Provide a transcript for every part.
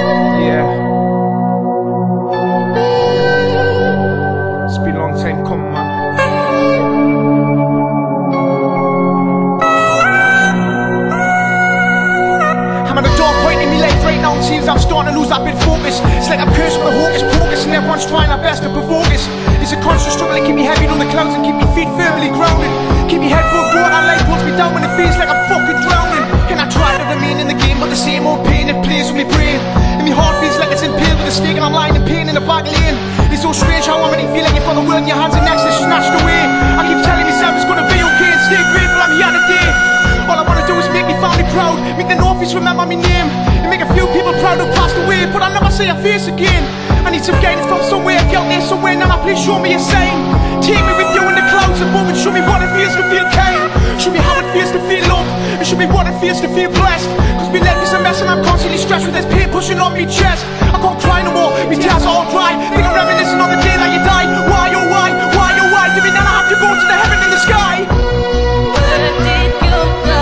Yeah. It's been a long time coming, man. I'm at a dark point in my life right now. It seems I'm starting to lose that bit focus. It's like I'm cursed with a hocus pocus, and everyone's trying their best to provoke us. It's a constant struggle to keep me heavy on the clouds and keep me feet firmly grounded. Keep me head above water, light pulls me down when it feels like I'm fucking drowning. And I try to remain in the game, but the same old pain it plays with me brain. And my heart feels like it's impaled with a stake, and I'm lying in pain in the back lane. It's so strange how I'm feel like you've got the world in your hands and next it's snatched away. I keep telling myself it's gonna be okay and stay grateful I'm here today. All I wanna do is make me family proud, make the Northeast remember my name, and make a few people proud who passed away, but I'll never see a face again. I need some guidance from somewhere, if you're out there somewhere, Nana, please show me a sign. Take me with you in the clouds above and show me what it feels to feel kind. Show me how it feels to feel love, and show me what it feels to feel blessed. Cause my life is a mess and I'm constantly stressed with this pain pushing on me chest. I can't cry no more, my tears are all dry. Think I'm reminiscing on the day that you died. Why oh why, why oh why did we never have to go to the heaven in the sky? Where did you go?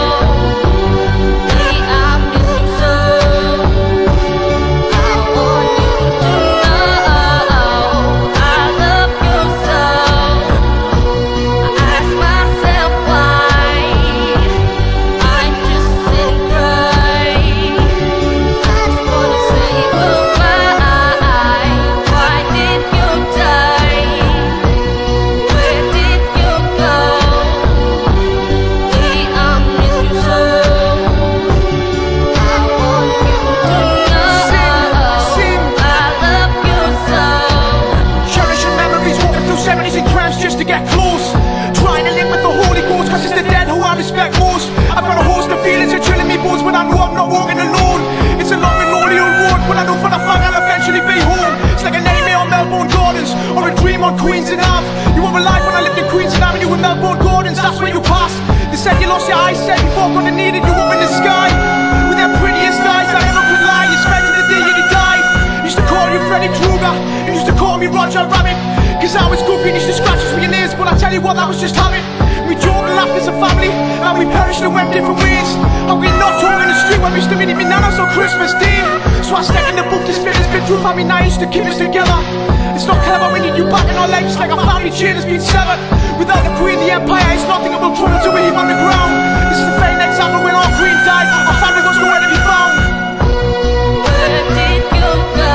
To get close, trying to link with the Holy Ghost, cause it's the dead who I respect most. I've got a host of feelings that chilling me bones, but I know I'm not walking alone. It's a long and lonely old road, but I know for the fact I'll eventually be home. It's like a nightmare on Melbourne Gardens, or a dream on Queens and Ave. You were alive when I lived in Queens and Avenue in Melbourne Gardens, that's where you passed. They said you lost your eyesight before God needed you up in the sky. With their prettiest eyes I ever could lie, you spent to the day you died. Used to call you Freddy Krueger, and used to call me Roger Rabbit. Cause I was goofy, used to scratches with your nails, but I tell you what, that was just habit. We joke and laugh as a family, and we perished and went different ways. And we not talk in the street when we still meeting me nanas on Christmas Day. So I stuck in the book to spit this bit truth, how me and I used to keep us together. It's not clever, we need you back in our lives, like a family chain has been severed. Without the Queen, the Empire is nothing, and we'll try to do it here on the ground. This is the very next example when our Queen died, our family was nowhere to be found. Where did you go?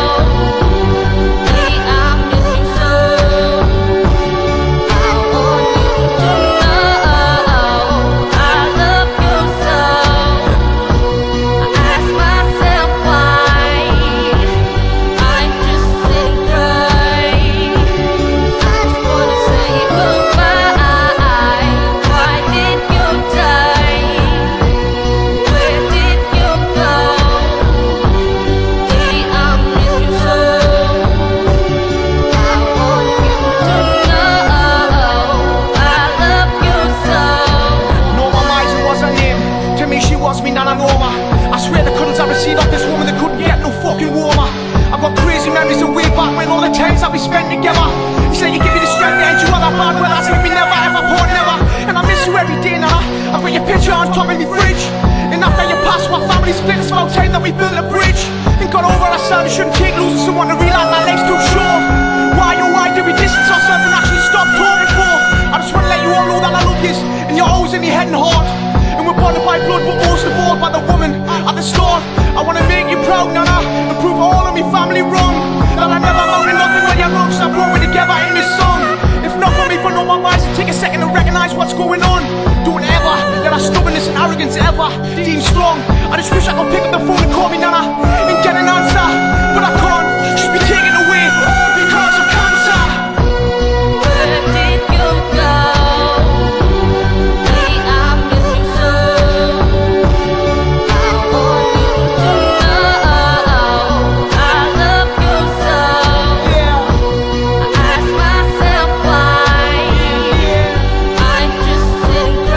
Nana-Norma. I swear the cuddles I received off this woman, they couldn't get no fucking warmer. I've got crazy memories of way back when all the times that we spent together. You say you give me the strength to end you all that bad, well that's hit me never ever pour never. And I miss you every day now. I've got your picture on top of my fridge. And after you passed, my family split. It's about time that we built a bridge and got over ourselves. Shouldn't take losing someone to realize that life's too short. Why oh why did we distance ourselves and actually stop talking for? I just wanna let you all know that I love you, and you're always in my head and heart. And we're bonded by blood, but most of all by the woman at the start. I wanna make you proud, Nana, and prove all of me family wrong. That I never mounted nothing when you're wrong, so I brought we together in this song. If not for me, for no my minds, take a second to recognize what's going on. Don't ever let our stubbornness and arrogance ever deem strong. I just wish I could pick up the phone and call me Nana and get an answer, but I can't. Just be taken away all because of cancer. Where did you go?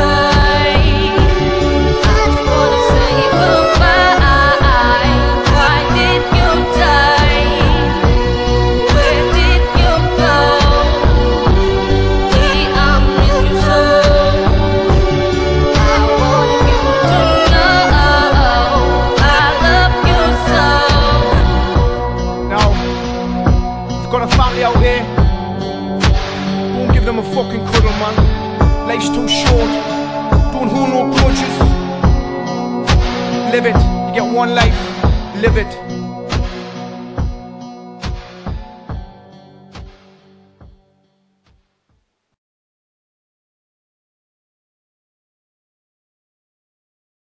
Why fucking cuddle, man. Life's too short. Don't hold no grudges. Live it. You get one life. Live it.